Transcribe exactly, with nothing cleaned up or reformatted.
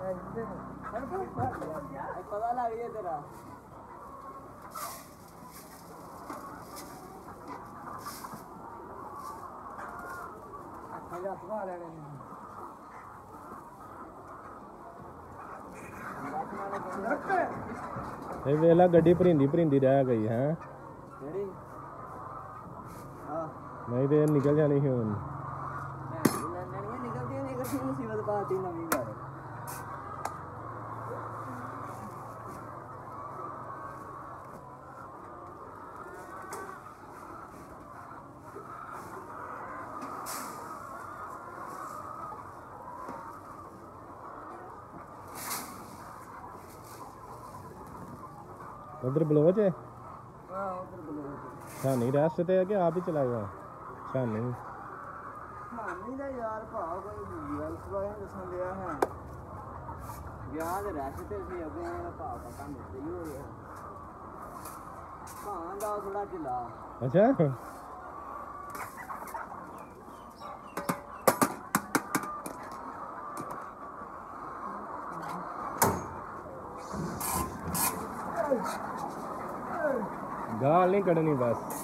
पता लग गया तेरा ये वेला गड्डी भरिंदी भरिंदी रह गई है नहीं तो निकल जानी ही हुन निकलती निकलती मुसीबत पाती नवी बार उधर बलोच है हां उधर बलोच शानी रास्ते है कि आप ही चलाएगा शानी शानी दा यार भाव कोई गलत बात दसन दिया है गया दे रास्ते से अगे भाव पता नहीं हो गया भां दा थोड़ा ढिला अच्छा गाल नहीं कड़नी बस